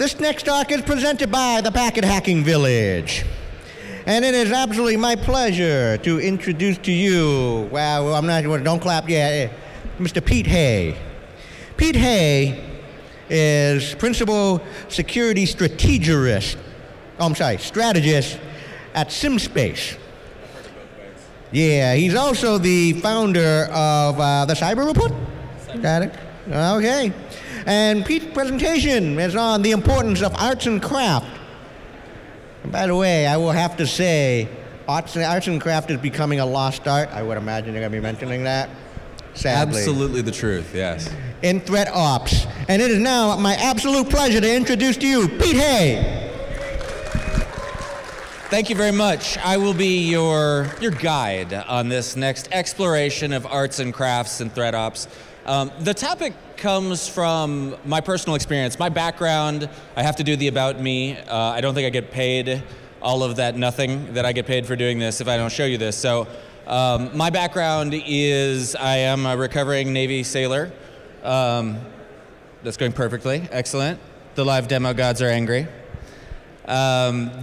This next talk is presented by the Packet Hacking Village. And it is absolutely my pleasure to introduce to you, well, I'm not, don't clap yet, Mr. Pete Hay. Pete Hay is Principal Security Strategist, strategist at SimSpace. Yeah, he's also the founder of the Cyber Report. Got it? Okay. And Pete's presentation is on the importance of arts and craft. And by the way, I will have to say, arts and craft is becoming a lost art. I would imagine you're going to be mentioning that. Sadly. Absolutely the truth, yes. In ThreatOps. And it is now my absolute pleasure to introduce to you Pete Hay. Thank you very much. I will be your guide on this next exploration of arts and crafts and ThreatOps. The topic comes from my personal experience. My background, I have to do the about me. I don't think I get paid all of that nothing that I get paid for doing this if I don't show you this. So my background is I am a recovering Navy sailor. That's going perfectly. Excellent. The live demo gods are angry. And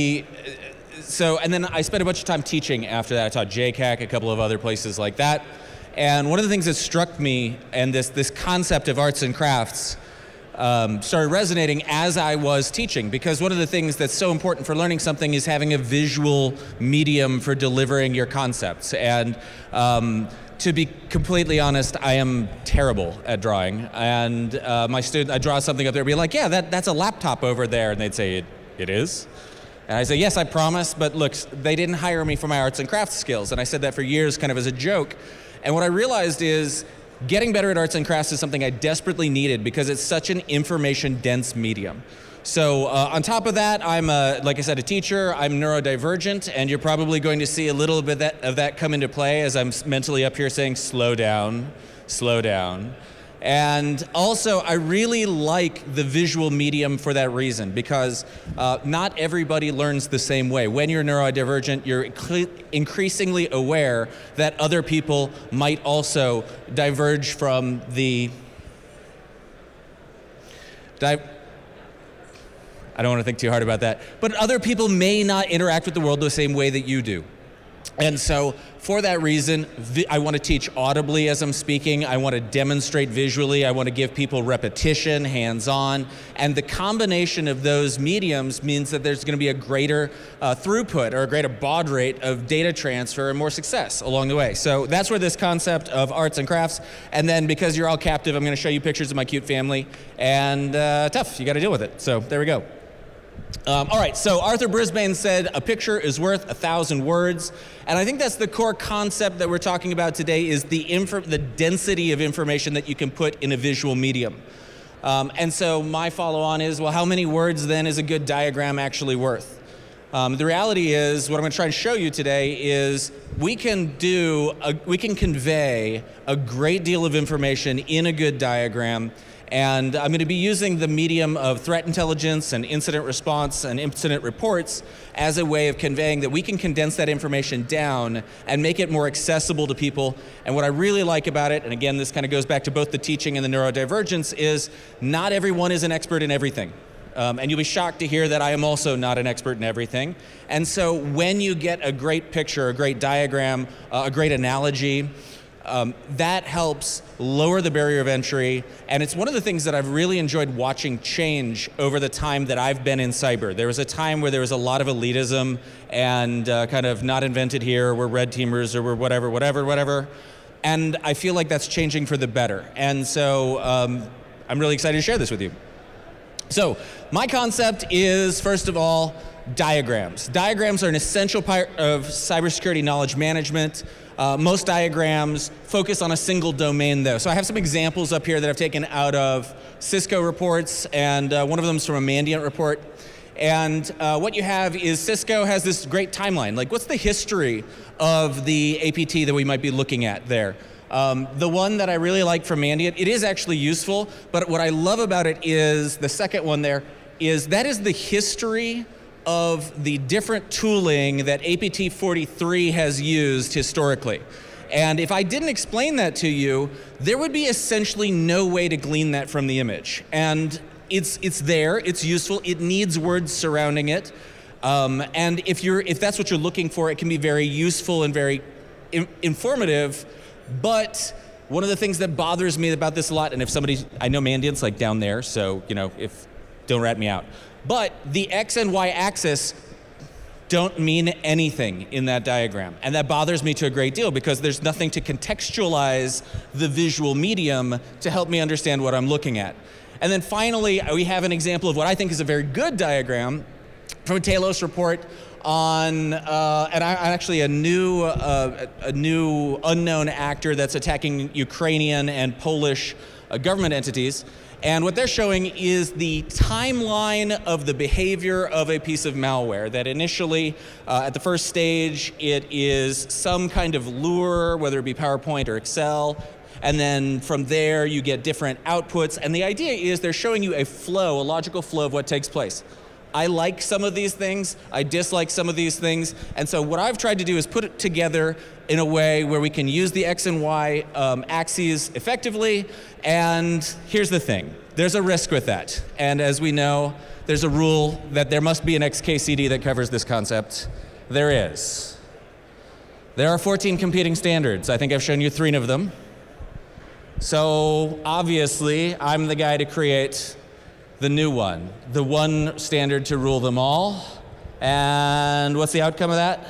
then I spent a bunch of time teaching after that. I taught JCAC, a couple of other places like that. And one of the things that struck me, and this concept of arts and crafts started resonating as I was teaching, because one of the things that's so important for learning something is having a visual medium for delivering your concepts. And to be completely honest, I am terrible at drawing. And my student, I draw something up there, be like, yeah, that's a laptop over there. And they'd say, it is? And I say, yes, I promise, but look, they didn't hire me for my arts and crafts skills. And I said that for years kind of as a joke. And what I realized is getting better at arts and crafts is something I desperately needed because it's such an information-dense medium. So on top of that, I'm, like I said, a teacher. I'm neurodivergent, and you're probably going to see a little bit of that come into play as I'm mentally up here saying, slow down, slow down. And also, I really like the visual medium for that reason, because not everybody learns the same way. When you're neurodivergent, you're increasingly aware that other people might also diverge from the... I don't want to think too hard about that. But other people may not interact with the world the same way that you do. And so, for that reason, I want to teach audibly as I'm speaking. I want to demonstrate visually. I want to give people repetition, hands-on. And the combination of those mediums means that there's going to be a greater throughput or a greater baud rate of data transfer and more success along the way. So that's where this concept of arts and crafts. And then because you're all captive, I'm going to show you pictures of my cute family. And tough, you got to deal with it. So there we go. All right, so Arthur Brisbane said, a picture is worth 1,000 words. And I think that's the core concept that we're talking about today, is the density of information that you can put in a visual medium. And so my follow-on is, well, how many words then is a good diagram actually worth? The reality is, what I'm going to try and show you today is we can convey a great deal of information in a good diagram. And I'm going to be using the medium of threat intelligence and incident response and incident reports as a way of conveying that we can condense that information down and make it more accessible to people. And what I really like about it, and again, this kind of goes back to both the teaching and the neurodivergence, is not everyone is an expert in everything. And you'll be shocked to hear that I am also not an expert in everything. And so when you get a great picture, a great diagram, a great analogy, that helps lower the barrier of entry, and it's one of the things that I've really enjoyed watching change over the time that I've been in cyber. There was a time where there was a lot of elitism and kind of not invented here, we're red teamers, or we're whatever, and I feel like that's changing for the better. And so I'm really excited to share this with you. So my concept is, first of all, diagrams. Diagrams are an essential part of cybersecurity knowledge management. Most diagrams focus on a single domain, though. So I have some examples up here that I've taken out of Cisco reports, and one of them is from a Mandiant report. And what you have is Cisco has this great timeline. Like, what's the history of the APT that we might be looking at there? The one that I really like from Mandiant, it is actually useful, but what I love about it is, the second one there, is that is the history of the different tooling that APT43 has used historically. And if I didn't explain that to you, there would be essentially no way to glean that from the image. And it's there, it's useful, it needs words surrounding it. And if that's what you're looking for, it can be very useful and very informative. But one of the things that bothers me about this a lot, and if somebody, I know Mandiant's like down there, so don't rat me out. But the X and Y axis don't mean anything in that diagram. And that bothers me to a great deal because there's nothing to contextualize the visual medium to help me understand what I'm looking at. And then finally, we have an example of what I think is a very good diagram from a Talos report on, and actually a new unknown actor that's attacking Ukrainian and Polish government entities. And what they're showing is the timeline of the behavior of a piece of malware. That initially, at the first stage, it is some kind of lure, whether it be PowerPoint or Excel. And then from there, you get different outputs. And the idea is they're showing you a flow, a logical flow of what takes place. I like some of these things, I dislike some of these things, and so what I've tried to do is put it together in a way where we can use the X and Y axes effectively, and here's the thing, there's a risk with that, and as we know, there's a rule that there must be an XKCD that covers this concept. There is. There are 14 competing standards. I think I've shown you 3 of them. So obviously, I'm the guy to create the new one, the one standard to rule them all. And what's the outcome of that?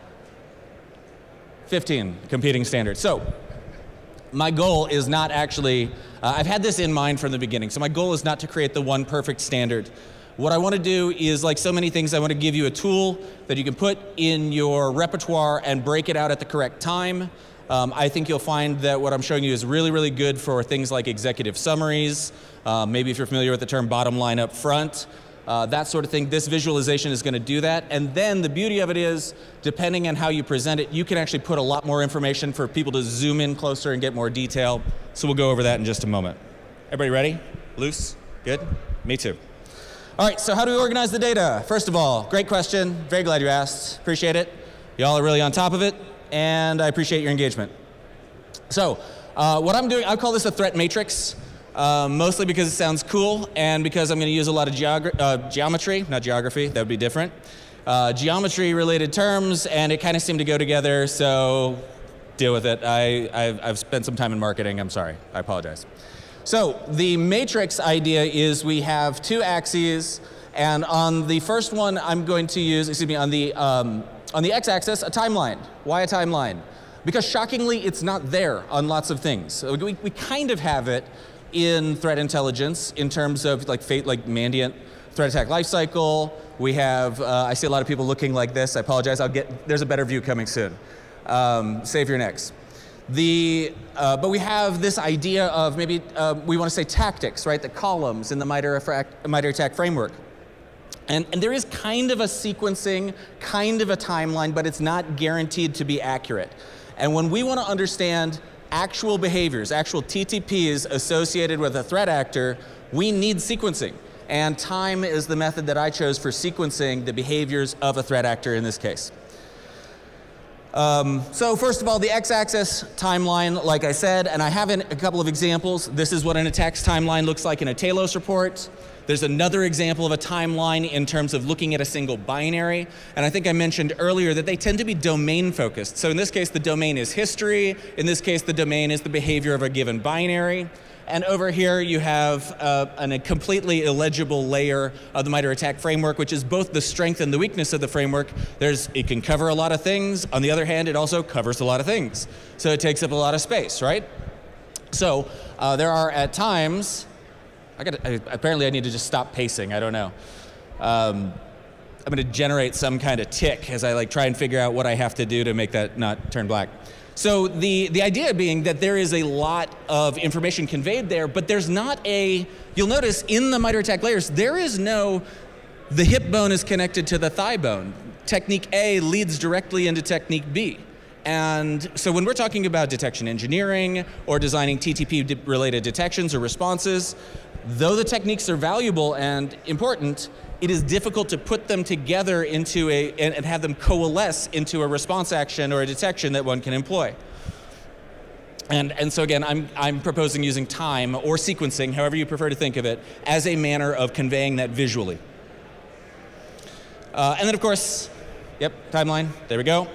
15 competing standards. So my goal is not actually, I've had this in mind from the beginning, so my goal is not to create the one perfect standard. What I want to do is, like so many things, I want to give you a tool that you can put in your repertoire and break it out at the correct time. I think you'll find that what I'm showing you is really, really good for things like executive summaries, maybe if you're familiar with the term bottom line up front, that sort of thing. This visualization is going to do that. And then the beauty of it is, depending on how you present it, you can actually put a lot more information for people to zoom in closer and get more detail. So we'll go over that in just a moment. Everybody ready? Loose? Good? Me too. All right, so how do we organize the data? First of all, great question. Very glad you asked. Appreciate it. Y'all are really on top of it, and I appreciate your engagement. So what I'm doing, I call this a threat matrix, mostly because it sounds cool and because I'm going to use a lot of geometry, not geography, that would be different. Geometry-related terms, and it kind of seemed to go together, so deal with it. I've spent some time in marketing. I'm sorry. I apologize. So the matrix idea is we have 2 axes, and on the first one, I'm going to use, excuse me, on the x-axis, a timeline. Why a timeline? Because shockingly, it's not there on lots of things. So we kind of have it in threat intelligence in terms of like Mandiant threat attack lifecycle. We have, I see a lot of people looking like this. I apologize. There's a better view coming soon. Save your necks. But we have this idea of maybe, we want to say tactics, right? The columns in the MITRE ATT&CK framework. And there is kind of a sequencing, kind of a timeline, but it's not guaranteed to be accurate. And when we want to understand actual behaviors, actual TTPs associated with a threat actor, we need sequencing. And time is the method that I chose for sequencing the behaviors of a threat actor in this case. So first of all, the x-axis timeline, like I said, and I have a couple of examples. This is what an attack's timeline looks like in a Talos report. There's another example of a timeline in terms of looking at a single binary. And I think I mentioned earlier that they tend to be domain focused. So in this case, the domain is history. In this case, the domain is the behavior of a given binary. And over here, you have a completely illegible layer of the MITRE ATT&CK framework, which is both the strength and the weakness of the framework. It can cover a lot of things. On the other hand, it also covers a lot of things. So it takes up a lot of space, right? So there are at times, apparently I need to just stop pacing, I don't know. I'm going to generate some kind of tick as I try and figure out what I have to do to make that not turn black. So the idea being that there is a lot of information conveyed there, but there's not you'll notice in the MITRE ATT&CK layers, there is no, the hip bone is connected to the thigh bone. Technique A leads directly into technique B. And so when we're talking about detection engineering or designing TTP-related detections or responses, though the techniques are valuable and important, it is difficult to put them together into and have them coalesce into a response action or a detection that one can employ. And so again, I'm proposing using time or sequencing, however you prefer to think of it, as a manner of conveying that visually. And then of course, yep, timeline, there we go.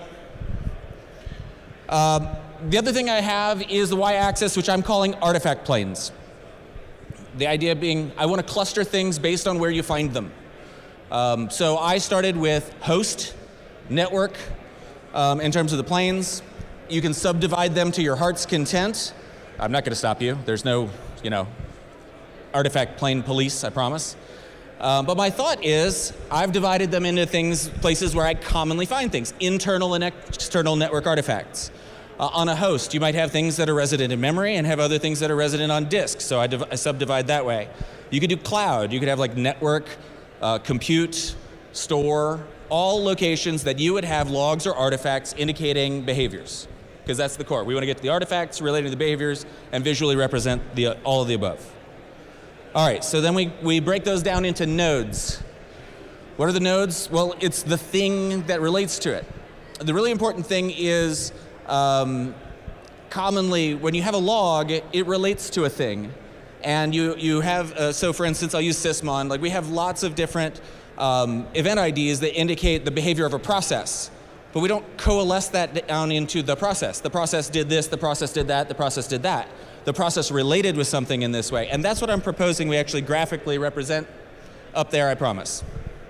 The other thing I have is the y-axis, which I'm calling artifact planes. The idea being, I want to cluster things based on where you find them. So I started with host, network, in terms of the planes. You can subdivide them to your heart's content. I'm not going to stop you. There's no, artifact plane police, I promise. But my thought is, I've divided them into places where I commonly find things, internal and external network artifacts. On a host, you might have things that are resident in memory and have other things that are resident on disk, so I subdivide that way. You could do cloud. You could have like network, compute, store, all locations that you would have logs or artifacts indicating behaviors, because that's the core. We want to get to the artifacts related to the behaviors and visually represent all of the above. All right, so then we break those down into nodes. What are the nodes? Well, it's the thing that relates to it. The really important thing is commonly when you have a log, it relates to a thing. And you have, so for instance, I'll use sysmon, like we have lots of different event IDs that indicate the behavior of a process. But we don't coalesce that down into the process. The process did this, the process did that, the process did that. The process related with something in this way. And that's what I'm proposing we actually graphically represent up there, I promise.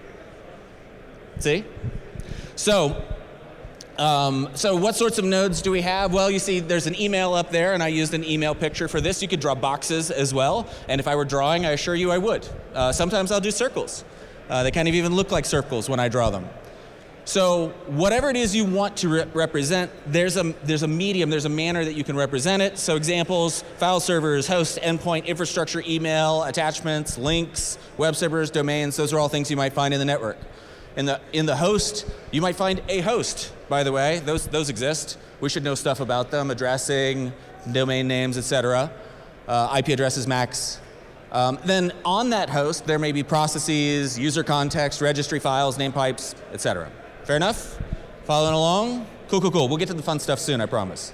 See? So what sorts of nodes do we have? Well, you see there's an email up there, and I used an email picture for this. You could draw boxes as well. And if I were drawing, I assure you I would. Sometimes I'll do circles. They kind of even look like circles when I draw them. So whatever it is you want to represent, there's a medium, there's a manner that you can represent it. So examples, file servers, host, endpoint, infrastructure, email, attachments, links, web servers, domains, those are all things you might find in the network. In the host, you might find a host, by the way. Those exist. We should know stuff about them, addressing, domain names, etc. IP addresses, MACs. Then on that host, there may be processes, user context, registry files, name pipes, etc. Fair enough? Following along? Cool, cool, cool. We'll get to the fun stuff soon, I promise.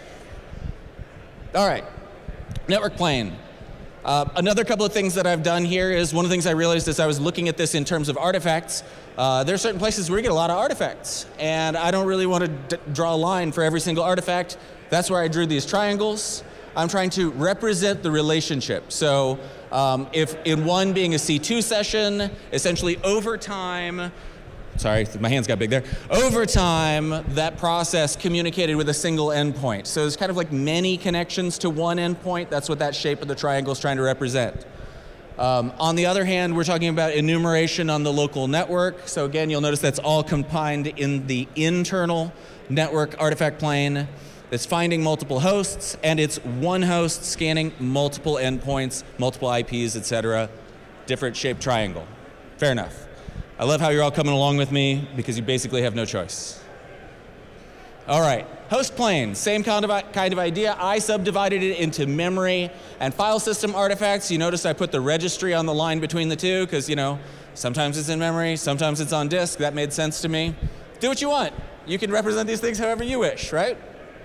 All right, network plane. Another couple of things that I've done here is one of the things I realized as I was looking at this in terms of artifacts, there are certain places where you get a lot of artifacts, and I don't really want to draw a line for every single artifact. That's where I drew these triangles. I'm trying to represent the relationship. So if in one being a C2 session, essentially over time, sorry, my hands got big there. Over time, that process communicated with a single endpoint. So there's kind of like many connections to one endpoint. That's what that shape of the triangle is trying to represent. On the other hand, we're talking about enumeration on the local network. So again, you'll notice that's all combined in the internal network artifact plane. It's finding multiple hosts, and it's one host scanning multiple endpoints, multiple IPs, etc. Different shaped triangle. Fair enough. I love how you're all coming along with me because you basically have no choice. All right, host plane, same kind of idea. I subdivided it into memory and file system artifacts. You notice I put the registry on the line between the two because, sometimes it's in memory, sometimes it's on disk. That made sense to me. Do what you want. You can represent these things however you wish, right?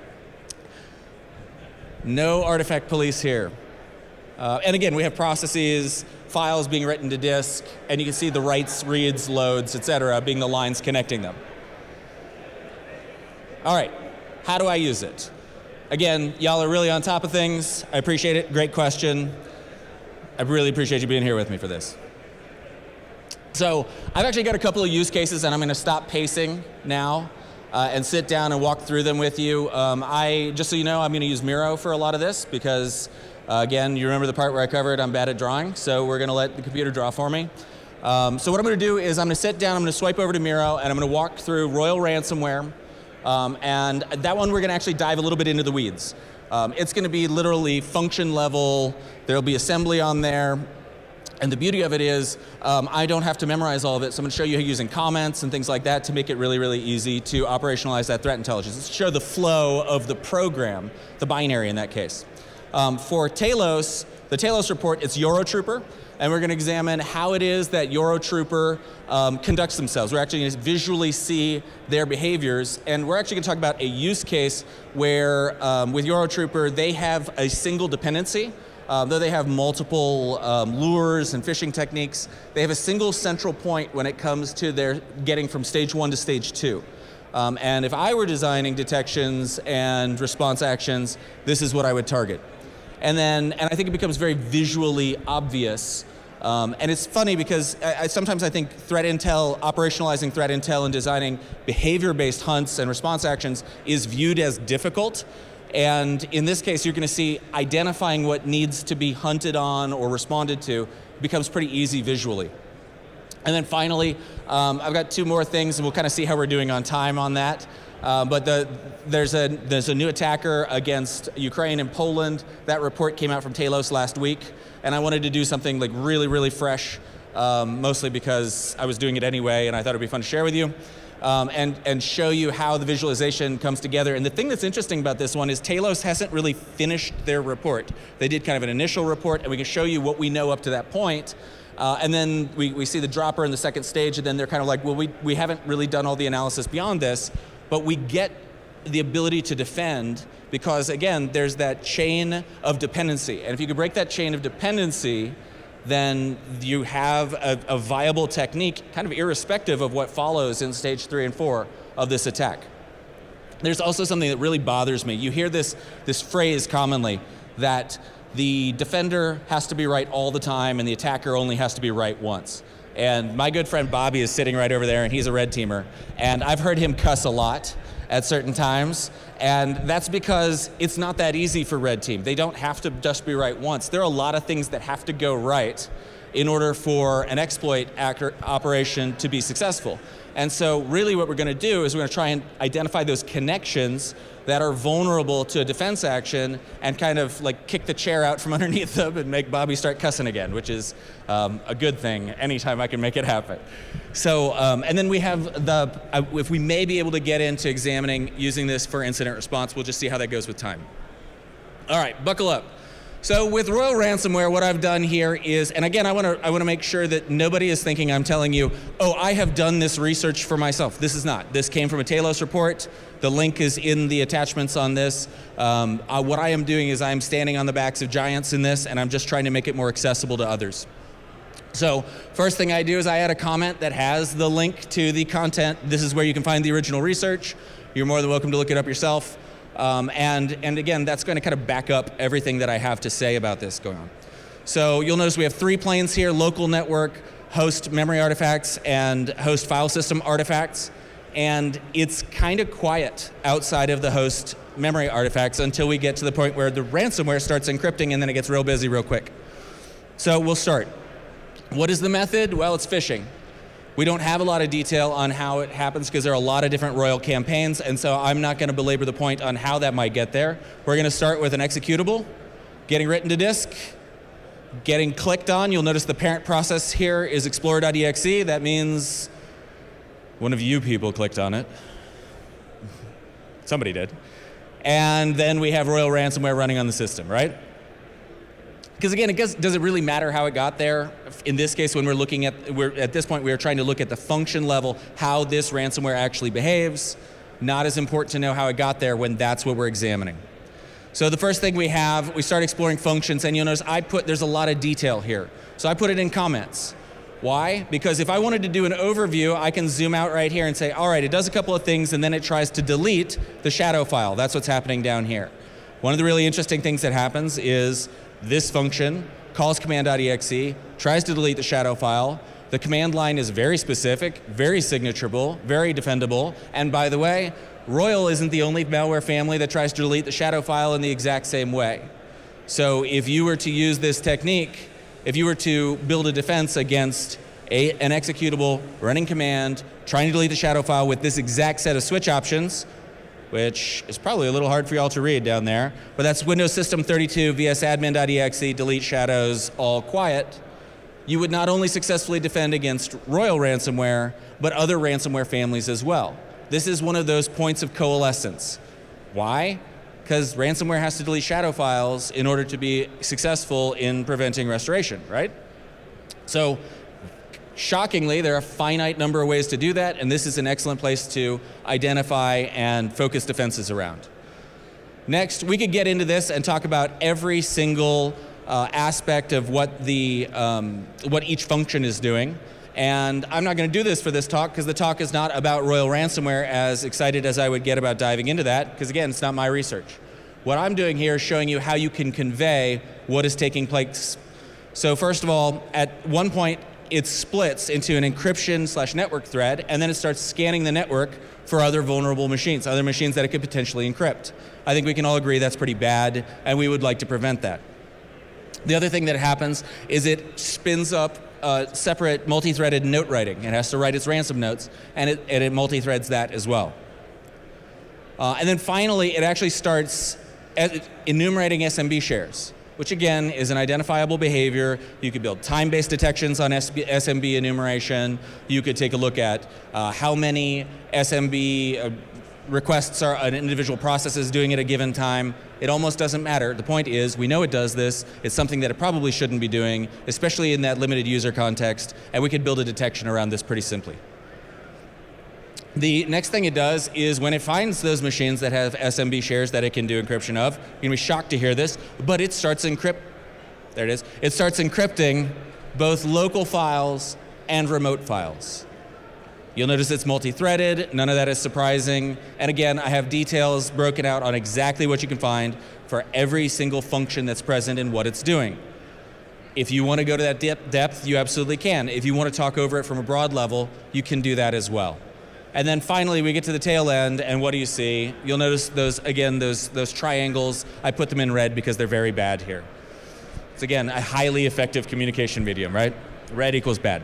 No artifact police here. And again, we have processes, files being written to disk, and you can see the writes, reads, loads, etc. being the lines connecting them. All right, how do I use it? Again, y'all are really on top of things. I appreciate it, great question. I really appreciate you being here with me for this. So I've actually got a couple of use cases, and I'm gonna stop pacing now and sit down and walk through them with you. Just so you know, I'm gonna use Miro for a lot of this because again, you remember the part where I covered I'm bad at drawing, so we're going to let the computer draw for me. So what I'm going to do is I'm going to sit down, I'm going to swipe over to Miro, and I'm going to walk through Royal Ransomware. And that one we're going to actually dive a little bit into the weeds. It's going to be literally function level. There'll be assembly on there. And the beauty of it is I don't have to memorize all of it, so I'm going to show you using comments and things like that to make it really, really easy to operationalize that threat intelligence. Let's show the flow of the program, the binary in that case. For Talos, the Talos report, it's Eurotrooper, and we're going to examine how it is that Eurotrooper conducts themselves. We're actually going to visually see their behaviors, and we're actually going to talk about a use case where with Eurotrooper, they have a single dependency. Though they have multiple lures and phishing techniques, they have a single central point when it comes to their getting from stage 1 to stage 2. And if I were designing detections and response actions, this is what I would target. And I think it becomes very visually obvious. And it's funny because sometimes I think threat intel, operationalizing threat intel and designing behavior-based hunts and response actions is viewed as difficult. And in this case, you're going to see identifying what needs to be hunted on or responded to becomes pretty easy visually. And then finally, I've got 2 more things, and we'll kind of see how we're doing on time on that. But there's a new attacker against Ukraine and Poland. That report came out from Talos last week, and I wanted to do something like really, really fresh, mostly because I was doing it anyway, and I thought it'd be fun to share with you. And show you how the visualization comes together. And the thing that's interesting about this one is Talos hasn't really finished their report. They did kind of an initial report, and we can show you what we know up to that point. And then we see the dropper in the second stage, and then they're kind of like, well, we haven't really done all the analysis beyond this, but we get the ability to defend because, again, there's that chain of dependency. And if you could break that chain of dependency, then you have a viable technique, kind of irrespective of what follows in stage 3 and 4 of this attack. There's also something that really bothers me. You hear this phrase commonly that the defender has to be right all the time and the attacker only has to be right once. And my good friend Bobby is sitting right over there, and he's a red teamer. And I've heard him cuss a lot at certain times, and that's because it's not that easy for red team. They don't have to just be right once. There are a lot of things that have to go right in order for an exploit operation to be successful. And so really what we're going to do is we're going to try and identify those connections that are vulnerable to a defense action and kind of like kick the chair out from underneath them and make Bobby start cussing again, which is a good thing anytime I can make it happen. So, and then we have if we may be able to get into examining using this for incident response, we'll just see how that goes with time. All right, buckle up. So with Royal Ransomware, what I've done here is, and again, I want to make sure that nobody is thinking I'm telling you, oh, I have done this research for myself. This is not. This came from a Talos report. The link is in the attachments on this. What I am doing is I'm standing on the backs of giants in this, and I'm just trying to make it more accessible to others. So first thing I do is I add a comment that has the link to the content. This is where you can find the original research. You're more than welcome to look it up yourself. And again, that's going to kind of back up everything that I have to say about this going on. So you'll notice we have 3 planes here: local network, host memory artifacts, and host file system artifacts. And it's kind of quiet outside of the host memory artifacts until we get to the point where the ransomware starts encrypting, and then it gets real busy real quick. So we'll start. What is the method? Well, it's phishing. We don't have a lot of detail on how it happens because there are a lot of different Royal campaigns, and so I'm not going to belabor the point on how that might get there. We're going to start with an executable, getting written to disk, getting clicked on. You'll notice the parent process here is explorer.exe. That means one of you people clicked on it. Somebody did. And then we have Royal Ransomware running on the system, right? Because again, does it really matter how it got there? In this case, when at this point, we're trying to look at the function level, how this ransomware actually behaves. Not as important to know how it got there when that's what we're examining. So the first thing we start exploring functions, and you'll notice there's a lot of detail here. So I put it in comments. Why? Because if I wanted to do an overview, I can zoom out right here and say, all right, it does a couple of things, and then it tries to delete the shadow file. That's what's happening down here. One of the really interesting things that happens is this function calls command.exe, tries to delete the shadow file. The command line is very specific, very signaturable, very defendable. And by the way, Royal isn't the only malware family that tries to delete the shadow file in the exact same way. So if you were to use this technique, if you were to build a defense against an executable running command, trying to delete the shadow file with this exact set of switch options, which is probably a little hard for y'all to read down there, but that's Windows System 32 vsadmin.exe, delete shadows, all quiet. You would not only successfully defend against Royal ransomware, but other ransomware families as well. This is one of those points of coalescence. Why? because ransomware has to delete shadow files in order to be successful in preventing restoration, right? So, shockingly, there are a finite number of ways to do that, and this is an excellent place to identify and focus defenses around. Next, we could get into this and talk about every single aspect of what each function is doing. And I'm not going to do this for this talk because the talk is not about Royal Ransomware, as excited as I would get about diving into that, because again, it's not my research. What I'm doing here is showing you how you can convey what is taking place. So first of all, at one point, it splits into an encryption/network thread, and then it starts scanning the network for other vulnerable machines, other machines that it could potentially encrypt. I think we can all agree that's pretty bad, and we would like to prevent that. The other thing that happens is it spins up separate multi-threaded note writing. It has to write its ransom notes, and it multi-threads that as well. And then finally, it actually starts enumerating SMB shares, which again is an identifiable behavior. You could build time-based detections on SMB enumeration. You could take a look at how many SMB requests an individual process is doing at a given time. It almost doesn't matter. The point is, we know it does this. It's something that it probably shouldn't be doing, especially in that limited user context, and we could build a detection around this pretty simply. The next thing it does is when it finds those machines that have SMB shares that it can do encryption of, you're going to be shocked to hear this, but it starts there it is. It starts encrypting both local files and remote files. You'll notice it's multi-threaded, none of that is surprising. And again, I have details broken out on exactly what you can find for every single function that's present and what it's doing. If you want to go to that depth, you absolutely can. If you want to talk over it from a broad level, you can do that as well. And then finally, we get to the tail end, and what do you see? You'll notice those triangles. I put them in red because they're very bad here. It's again, a highly effective communication medium, right? Red equals bad.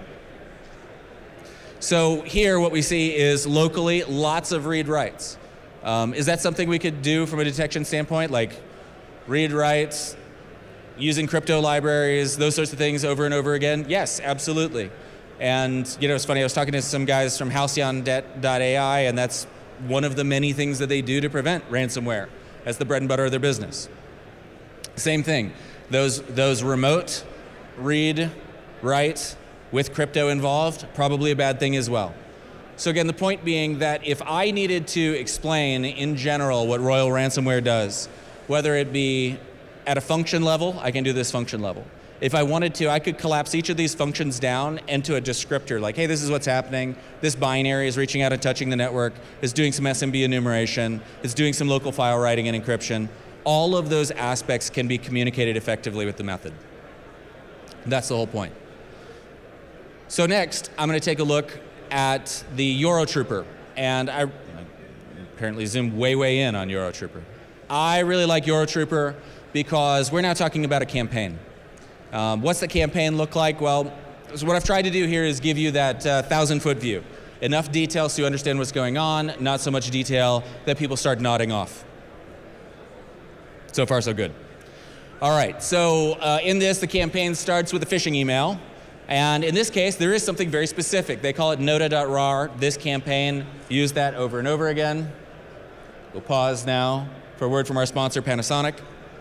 So here what we see is locally lots of read-writes. Is that something we could do from a detection standpoint, like read-writes, using crypto libraries, those sorts of things over and over again? Yes, absolutely. And you know, it's funny, I was talking to some guys from Halcyon.ai, and that's one of the many things that they do to prevent ransomware. That's the bread and butter of their business. Same thing, those remote read, write, with crypto involved, probably a bad thing as well. So again, the point being that if I needed to explain in general what Royal Ransomware does, whether it be at a function level, I can do this function level. If I wanted to, I could collapse each of these functions down into a descriptor, like, hey, this is what's happening. This binary is reaching out and touching the network, is doing some SMB enumeration, is doing some local file writing and encryption. All of those aspects can be communicated effectively with the method. That's the whole point. So next, I'm going to take a look at the Eurotrooper, and I apparently zoomed way in on Eurotrooper. I really like Eurotrooper because we're now talking about a campaign. What's the campaign look like? Well, so what I've tried to do here is give you that 1,000-foot view. Enough details to understand what's going on, not so much detail that people start nodding off. So far, so good. All right, so in this, the campaign starts with a phishing email. And in this case, there is something very specific. They call it nota.rar. This campaign, use that over and over again. We'll pause now for a word from our sponsor, Panasonic.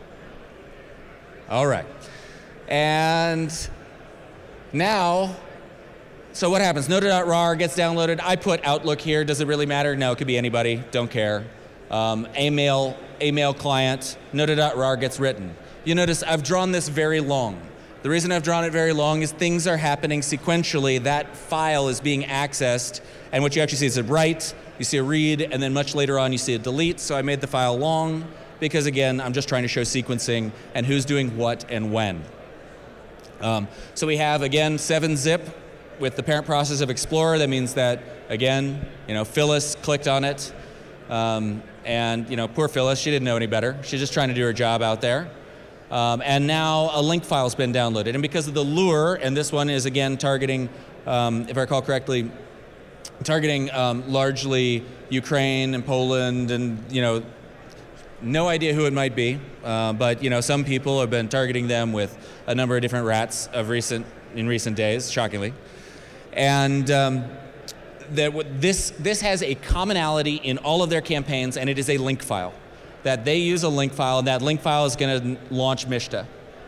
All right. And now, so what happens? Nota.rar gets downloaded. I put Outlook here. Does it really matter? No, it could be anybody. Don't care. Email client, nota.rar gets written. You notice I've drawn this very long. The reason I've drawn it very long is things are happening sequentially. That file is being accessed, and what you actually see is a write, you see a read, and then much later on you see a delete. So I made the file long because, again, I'm just trying to show sequencing and who's doing what and when. So we have, again, 7-zip with the parent process of Explorer. That means that, again, you know, Phyllis clicked on it, and you know, poor Phyllis, she didn't know any better. She's just trying to do her job out there. And now a link file's been downloaded. And because of the lure, and this one is again targeting, if I recall correctly, targeting largely Ukraine and Poland, and you know, no idea who it might be, but you know, some people have been targeting them with a number of different rats in recent days, shockingly. And this has a commonality in all of their campaigns, and it is a link file. that they use a link file, and that link file is going to launch MISTA.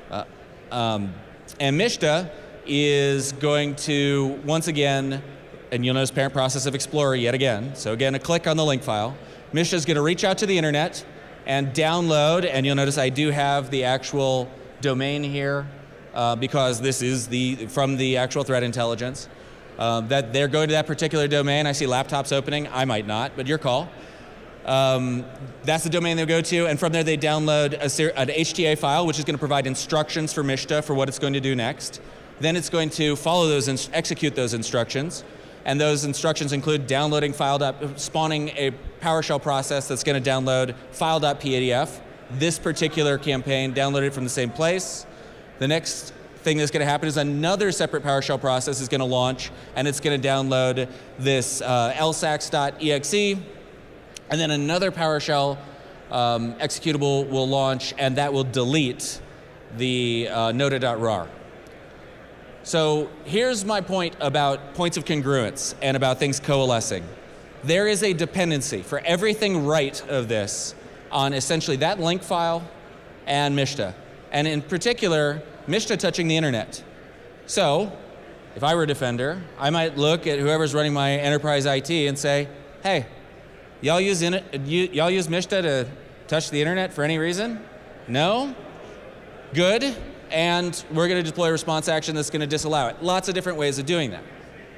And MISTA is going to, once again, and you'll notice parent process of Explorer yet again. So again, a click on the link file. MISTA is going to reach out to the internet and download, and you'll notice I do have the actual domain here because this is from the actual threat intelligence. That they're going to that particular domain. I see laptops opening. I might not, but your call. That's the domain they'll go to, and from there they download an HTA file, which is going to provide instructions for MISTA for what it's going to do next. Then it's going to follow those and execute those instructions, and those instructions include downloading spawning a PowerShell process that's going to download file.pdf. This particular campaign downloaded from the same place. The next thing that's going to happen is another separate PowerShell process is going to launch, and it's going to download this lsax.exe. And then another PowerShell executable will launch, and that will delete the nota.rar. So here's my point about points of congruence and about things coalescing. There is a dependency for everything right of this on essentially that link file and MISTA. And in particular, MISTA touching the internet. So if I were a defender, I might look at whoever's running my enterprise IT and say, hey, y'all use MISTA to touch the internet for any reason? No? Good. And we're going to deploy a response action that's going to disallow it. Lots of different ways of doing that.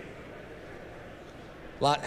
I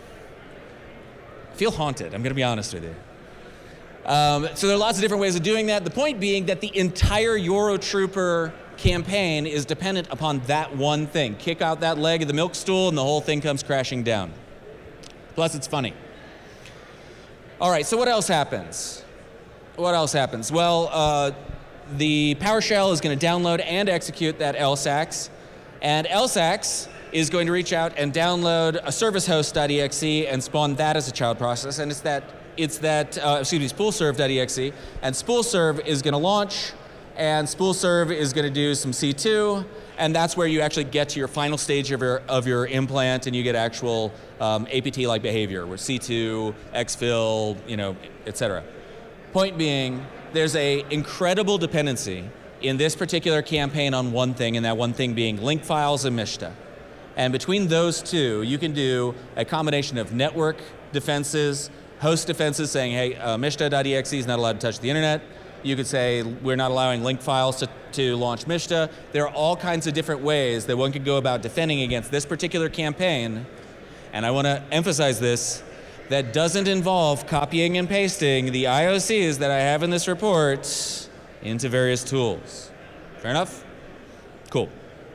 feel haunted, I'm going to be honest with you. So there are lots of different ways of doing that. The point being that the entire Eurotrooper campaign is dependent upon that one thing. Kick out that leg of the milk stool and the whole thing comes crashing down. Plus it's funny. All right, so what else happens? What else happens? Well, the PowerShell is going to download and execute that lsax, and lsax is going to reach out and download a servicehost.exe and spawn that as a child process, and it's spoolserve.exe, and spoolserve is going to launch, and spoolserve is going to do some C2, and that's where you actually get to your final stage of your implant, and you get actual APT-like behavior with C2, exfil, etc. Point being, there's an incredible dependency in this particular campaign on one thing, and that one thing being link files and MISTA. And between those two, you can do a combination of network defenses, host defenses saying, hey, MISTA.exe is not allowed to touch the internet. You could say, we're not allowing link files to launch MISTA. There are all kinds of different ways that one could go about defending against this particular campaign. And I want to emphasize this, that doesn't involve copying and pasting the IOCs that I have in this report into various tools. Fair enough? Cool.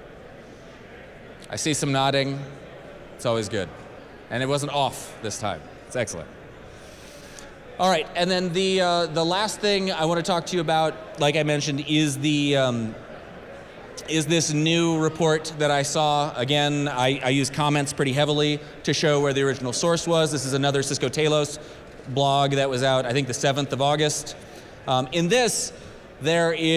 I see some nodding. It's always good. And it wasn't off this time. It's excellent. All right, and then the last thing I want to talk to you about, like I mentioned, is this new report that I saw. Again, I use comments pretty heavily to show where the original source was. This is another Cisco Talos blog that was out, I think, the 7th of August. In this, what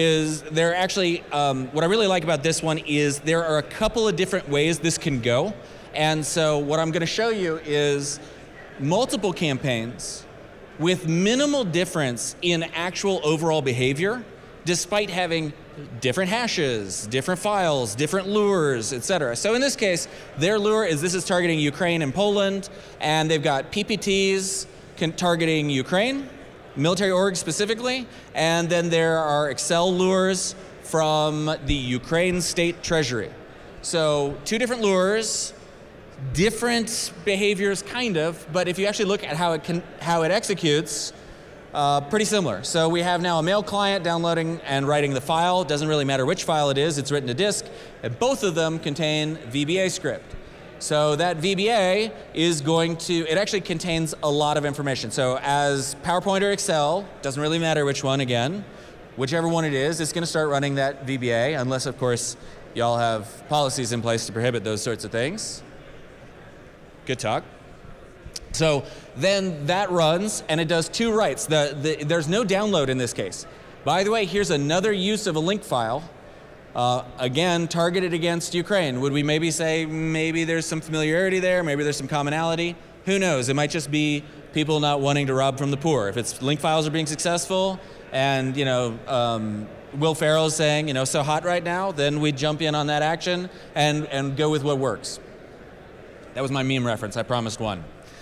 I really like about this one is there are a couple of different ways this can go. And so what I'm going to show you is multiple campaigns with minimal difference in actual overall behavior, despite having different hashes, different files, different lures, etc. So in this case, their lure is this is targeting Ukraine and Poland, and they've got PPTs targeting Ukraine, military org specifically, and then there are Excel lures from the Ukraine State Treasury. So two different lures, different behaviors kind of, but if you actually look at how it executes, pretty similar. So we have now a mail client downloading and writing the file. Doesn't really matter which file it is, it's written to disk, and both of them contain VBA script. So that VBA is it actually contains a lot of information. So as PowerPoint or Excel, doesn't really matter which one again, whichever one it is, it's going to start running that VBA, unless of course y'all have policies in place to prohibit those sorts of things. Good talk. So then that runs, and it does two writes. There's no download in this case. By the way, here's another use of a link file. Again, targeted against Ukraine. Would we maybe say maybe there's some familiarity there, maybe there's some commonality? Who knows? It might just be people not wanting to rob from the poor. If it's link files are being successful, and Will Ferrell's saying, so hot right now, then we jump in on that action and go with what works. That was my meme reference. I promised one.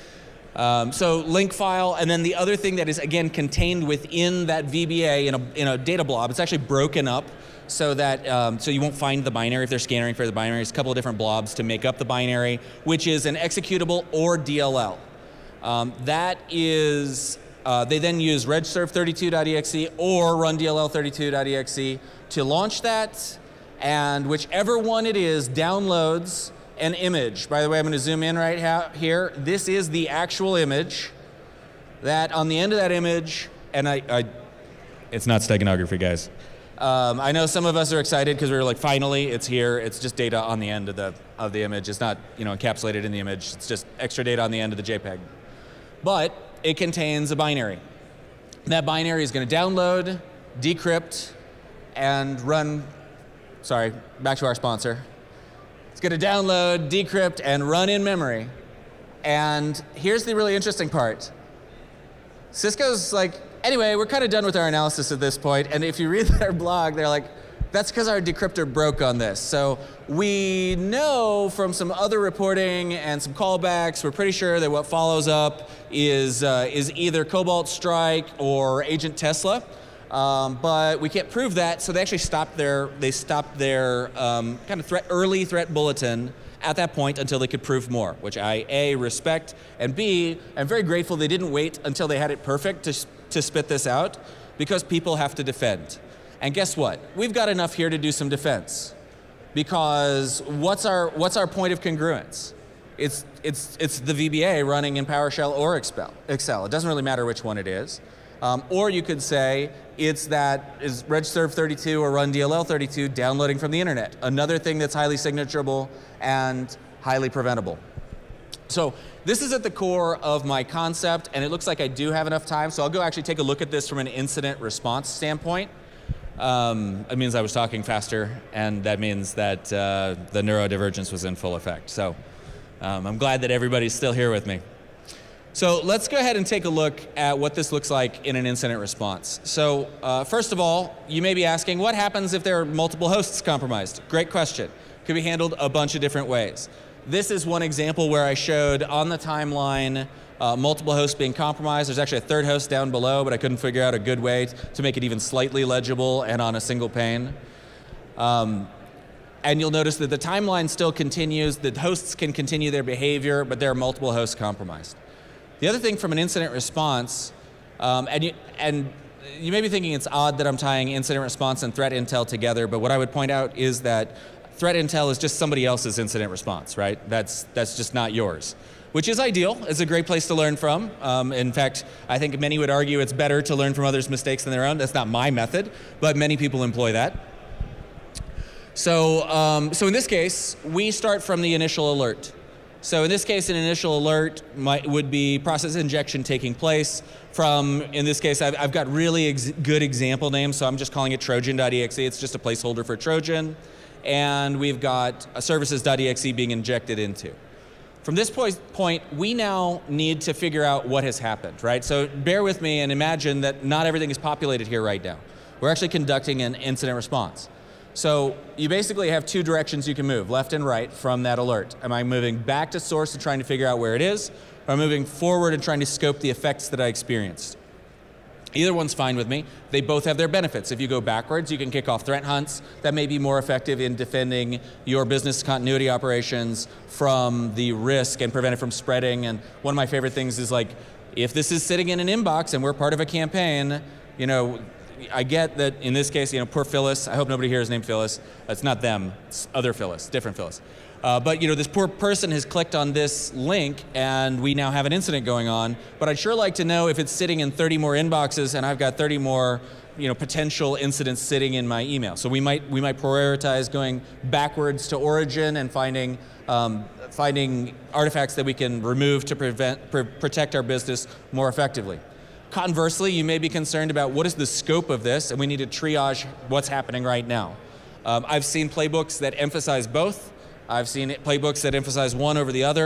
So link file, and then the other thing that is again contained within that VBA in a data blob. It's actually broken up so that so you won't find the binary if they're scanning for the binary. It's a couple of different blobs to make up the binary, which is an executable or DLL. That is, they then use regserve32.exe or rundll32.exe to launch that, and whichever one it is downloads an image. By the way, I'm going to zoom in right here. This is the actual image. That on the end of that image, and it's not steganography, guys. I know some of us are excited because we were like, finally, it's here. It's just data on the end of the image. It's not encapsulated in the image. It's just extra data on the end of the JPEG. But it contains a binary. That binary is going to download, decrypt, and run. Sorry, back to our sponsor. It's going to download, decrypt, and run in memory. And here's the really interesting part. Cisco's like, anyway, we're kind of done with our analysis at this point. And if you read their blog, they're like, that's because our decryptor broke on this. So we know from some other reporting and some callbacks, we're pretty sure that what follows up is either Cobalt Strike or Agent Tesla. But we can't prove that, so they actually stopped their kind of early threat bulletin at that point until they could prove more, which I A, respect, and B, I'm very grateful they didn't wait until they had it perfect to spit this out, because people have to defend. And guess what? We've got enough here to do some defense, because what's our point of congruence? It's the VBA running in PowerShell or Excel. It doesn't really matter which one it is. Or you could say it's that is regserve32 or rundll32 downloading from the internet. Another thing that's highly signaturable and highly preventable. So this is at the core of my concept, and it looks like I do have enough time, so I'll go actually take a look at this from an incident response standpoint. It means I was talking faster, and that means that the neurodivergence was in full effect. So I'm glad that everybody's still here with me. So let's go ahead and take a look at what this looks like in an incident response. So first of all, you may be asking, what happens if there are multiple hosts compromised? Great question. Could be handled a bunch of different ways. This is one example where I showed on the timeline multiple hosts being compromised. There's actually a third host down below, but I couldn't figure out a good way to make it even slightly legible and on a single pane. And you'll notice that the timeline still continues. The hosts can continue their behavior, but there are multiple hosts compromised. The other thing from an incident response, and you may be thinking it's odd that I'm tying incident response and threat intel together, but what I would point out is that threat intel is just somebody else's incident response, right? That's just not yours, which is ideal. It's a great place to learn from. In fact, I think many would argue it's better to learn from others' mistakes than their own. That's not my method, but many people employ that. So, so in this case, we start from the initial alert. So in this case, an initial alert would be process injection taking place from, in this case, I've got really good example names, so I'm just calling it Trojan.exe. It's just a placeholder for Trojan. And we've got a services.exe being injected into. From this point, we now need to figure out what has happened, right? So bear with me and imagine that not everything is populated here right now. We're actually conducting an incident response. So you basically have two directions you can move, left and right, from that alert. Am I moving back to source and trying to figure out where it is, or am I moving forward and trying to scope the effects that I experienced? Either one's fine with me. They both have their benefits. If you go backwards, you can kick off threat hunts that may be more effective in defending your business continuity operations from the risk and prevent it from spreading. And one of my favorite things is like, if this is sitting in an inbox and we're part of a campaign, I get that in this case, poor Phyllis, I hope nobody here is named Phyllis. It's not them, it's other Phyllis, different Phyllis. But this poor person has clicked on this link and we now have an incident going on, but I'd sure like to know if it's sitting in 30 more inboxes and I've got 30 more potential incidents sitting in my email. So we might prioritize going backwards to origin and finding artifacts that we can remove to protect our business more effectively. Conversely, you may be concerned about what is the scope of this, and we need to triage what's happening right now. I've seen playbooks that emphasize both. I've seen playbooks that emphasize one over the other.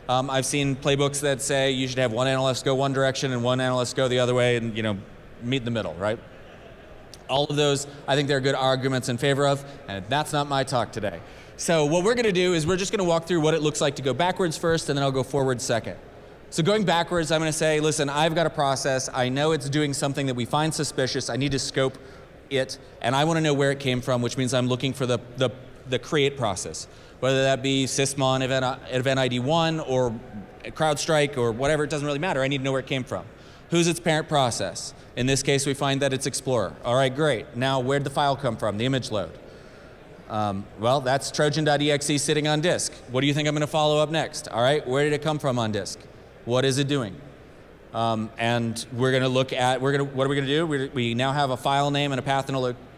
I've seen playbooks that say you should have one analyst go one direction and one analyst go the other way, and meet in the middle, right? All of those, I think there are good arguments in favor of, and that's not my talk today. So what we're going to do is we're just going to walk through what it looks like to go backwards first, and then I'll go forward second. So going backwards, I'm going to say, listen, I've got a process. I know it's doing something that we find suspicious. I need to scope it, and I want to know where it came from, which means I'm looking for the create process, whether that be Sysmon event ID 1 or CrowdStrike or whatever. It doesn't really matter. I need to know where it came from. Who's its parent process? In this case, we find that it's Explorer. All right, great. Now, where'd the file come from, the image load? Well, that's Trojan.exe sitting on disk. What do you think I'm going to follow up next? All right, where did it come from on disk? What is it doing? And we're going to look at, what are we going to do? We now have a file name and a path and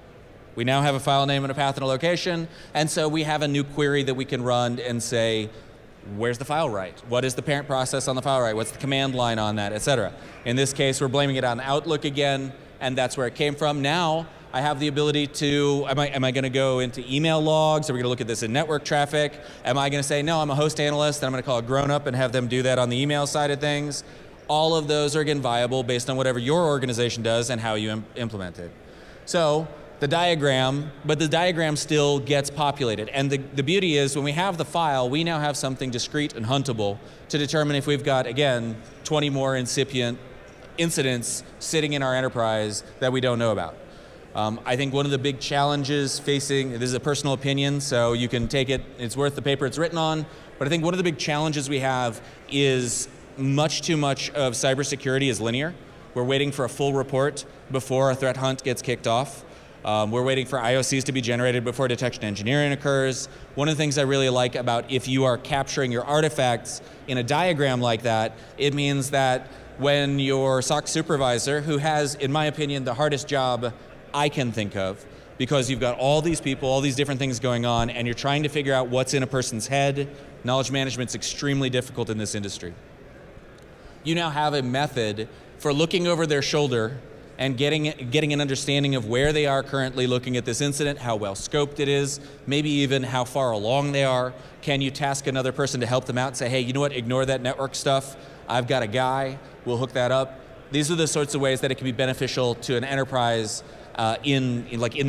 a location, and so we have a new query that we can run and say, where's the file write? What is the parent process on the file write? What's the command line on that, etc. In this case, we're blaming it on Outlook again, and that's where it came from. Now, I have the ability to, am I going to go into email logs? Are we going to look at this in network traffic? Am I going to say, no, I'm a host analyst, and I'm going to call a grown-up and have them do that on the email side of things? All of those are, again, viable based on whatever your organization does and how you implement it. So, the diagram, but the diagram still gets populated. And the beauty is, when we have the file, we now have something discrete and huntable to determine if we've got, again, 20 more incipient incidents sitting in our enterprise that we don't know about. I think one of the big challenges facing, this is a personal opinion, so you can take it, it's worth the paper it's written on, but I think one of the big challenges we have is much too much of cybersecurity is linear. We're waiting for a full report before a threat hunt gets kicked off. We're waiting for IOCs to be generated before detection engineering occurs. One of the things I really like about if you are capturing your artifacts in a diagram like that, it means that when your SOC supervisor, who has, in my opinion, the hardest job I can think of, because you've got all these people, all these different things going on, and you're trying to figure out what's in a person's head. Knowledge management's extremely difficult in this industry. You now have a method for looking over their shoulder and getting an understanding of where they are currently looking at this incident, how well scoped it is, maybe even how far along they are. Can you task another person to help them out and say, hey, you know what, ignore that network stuff. I've got a guy, we'll hook that up. These are the sorts of ways that it can be beneficial to an enterprise in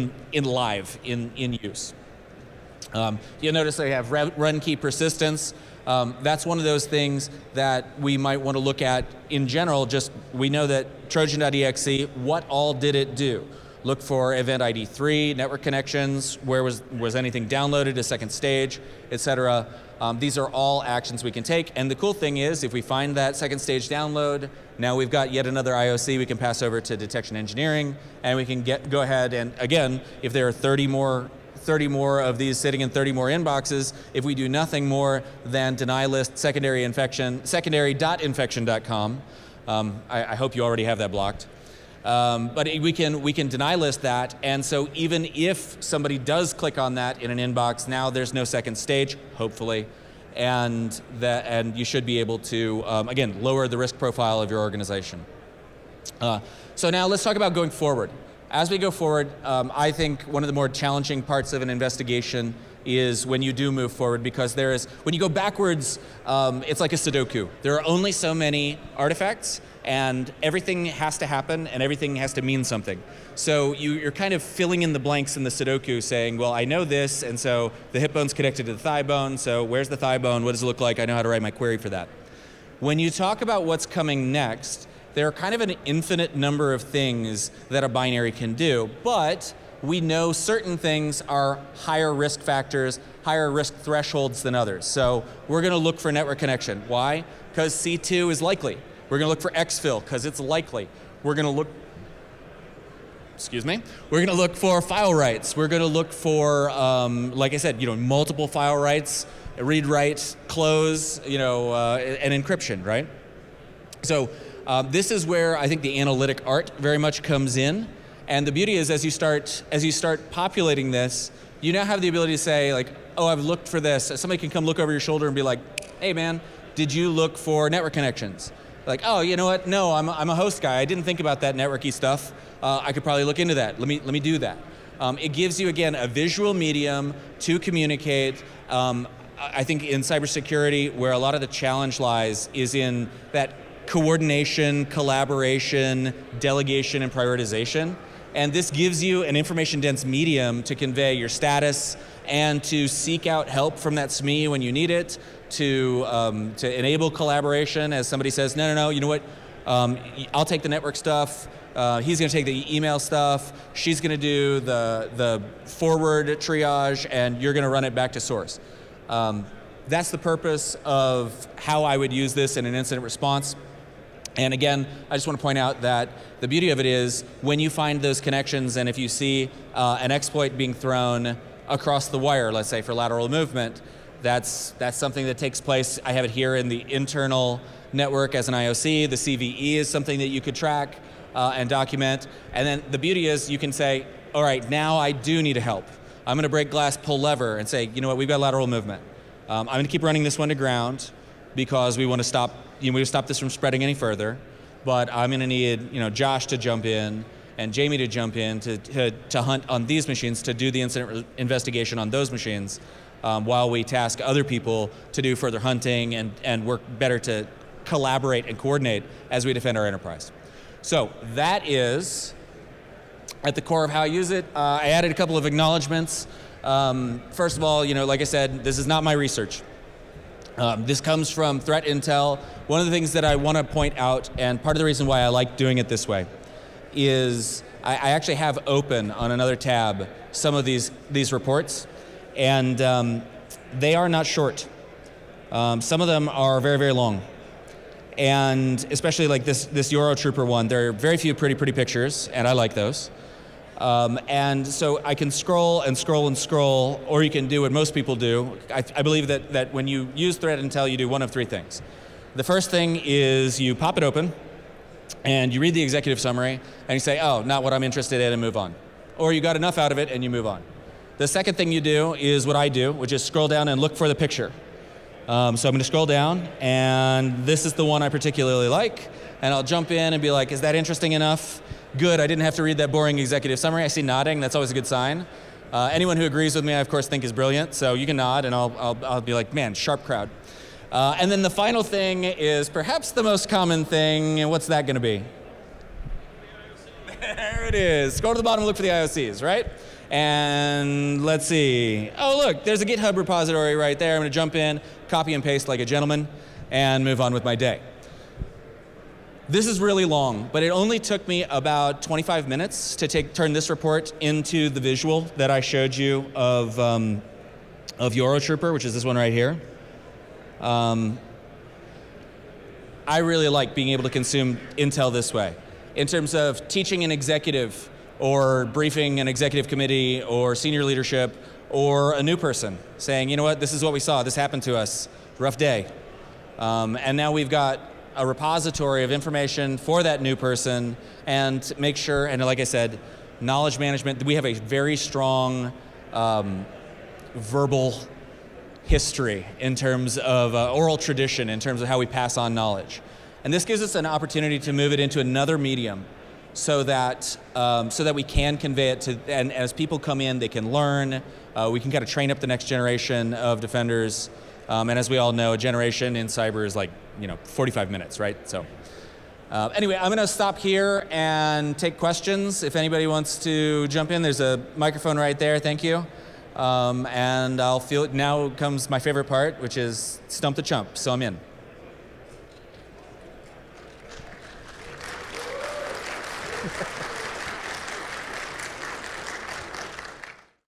use. You'll notice they have run key persistence. That's one of those things that we might want to look at in general. Just, we know that Trojan.exe, what all did it do? Look for event ID 3, network connections, where was anything downloaded, a second stage, etc. These are all actions we can take, and the cool thing is, if we find that second stage download, now we've got yet another IOC we can pass over to detection engineering, and we can go ahead and, again, if there are 30 more of these sitting in 30 more inboxes, if we do nothing more than deny list secondary.infection.com, I hope you already have that blocked. But we can deny list that, and so even if somebody does click on that in an inbox, now there's no second stage, hopefully, and you should be able to, again, lower the risk profile of your organization. So now let's talk about going forward. As we go forward, I think one of the more challenging parts of an investigation is when you do move forward, because when you go backwards, it's like a Sudoku. There are only so many artifacts, and everything has to happen, and everything has to mean something. So you're kind of filling in the blanks in the Sudoku, saying, well, I know this, and so the hip bone's connected to the thigh bone, so where's the thigh bone? What does it look like? I know how to write my query for that. When you talk about what's coming next, there are kind of an infinite number of things that a binary can do, but we know certain things are higher risk factors, higher risk thresholds than others. So we're going to look for network connection. Why? Because C2 is likely. We're going to look for exfil because it's likely. We're going to look, we're going to look for file writes. We're going to look for, like I said, multiple file writes, read write, close, and encryption, right? So this is where I think the analytic art very much comes in. And the beauty is, as you start populating this, you now have the ability to say, like, oh, I've looked for this. Somebody can come look over your shoulder and be like, hey man, did you look for network connections? Like, oh, you know what? No, I'm a host guy. I didn't think about that networky stuff. I could probably look into that. Let me do that. It gives you, again, a visual medium to communicate. I think in cybersecurity, where a lot of the challenge lies is in that coordination, collaboration, delegation, and prioritization. And this gives you an information-dense medium to convey your status and to seek out help from that SME when you need it, to enable collaboration as somebody says, no, you know what, I'll take the network stuff, he's going to take the email stuff, she's going to do the forward triage, and you're going to run it back to source. That's the purpose of how I would use this in an incident response. And again, I just want to point out that the beauty of it is when you find those connections, and if you see an exploit being thrown across the wire, let's say for lateral movement, that's something that takes place. I have it here in the internal network as an IOC. The CVE is something that you could track and document. And then the beauty is you can say, all right, now I do need help. I'm going to break glass, pull lever, and say, you know what, we've got lateral movement. I'm going to keep running this one to ground because we want to stop this from spreading any further. But I'm going to need Josh to jump in and Jamie to jump in to hunt on these machines, to do the incident investigation on those machines, while we task other people to do further hunting and work better to collaborate and coordinate as we defend our enterprise. So that is at the core of how I use it. I added a couple of acknowledgments. First of all, like I said, this is not my research. This comes from threat intel. One of the things that I want to point out, and part of the reason why I like doing it this way, is I actually have open on another tab some of these reports, and they are not short. Some of them are very, very long. And especially like this Eurotrooper one, there are very few pretty pictures, and I like those. And so I can scroll and scroll and scroll, or you can do what most people do. I believe that when you use threat intel, you do one of three things. The first thing is you pop it open, and you read the executive summary, and you say, oh, not what I'm interested in, and move on. Or you got enough out of it, and you move on. The second thing you do is what I do, which is scroll down and look for the picture. So I'm going to scroll down, and this is the one I particularly like, and I'll jump in and be like, is that interesting enough? Good, I didn't have to read that boring executive summary. I see nodding, that's always a good sign. Anyone who agrees with me, I of course think is brilliant, so you can nod and I'll be like, man, sharp crowd. And then the final thing is perhaps the most common thing, and what's that going to be? There it is. Go to the bottom and look for the IOCs, right? And let's see. Oh, look, there's a GitHub repository right there. I'm going to jump in, copy and paste like a gentleman, and move on with my day. This is really long, but it only took me about 25 minutes to turn this report into the visual that I showed you of Eurotrooper, which is this one right here. I really like being able to consume intel this way. In terms of teaching an executive or briefing an executive committee or senior leadership or a new person saying, you know what, this is what we saw, this happened to us, rough day. And now we've got a repository of information for that new person, and make sure, and like I said, knowledge management, we have a very strong verbal history in terms of oral tradition, in terms of how we pass on knowledge. And this gives us an opportunity to move it into another medium so that we can convey it to, and as people come in, they can learn, we can kind of train up the next generation of defenders. And as we all know, a generation in cyber is like, 45 minutes, right? So anyway, I'm going to stop here and take questions. If anybody wants to jump in, there's a microphone right there. Thank you. And I'll feel it. Now comes my favorite part, which is stump the chump. So I'm in.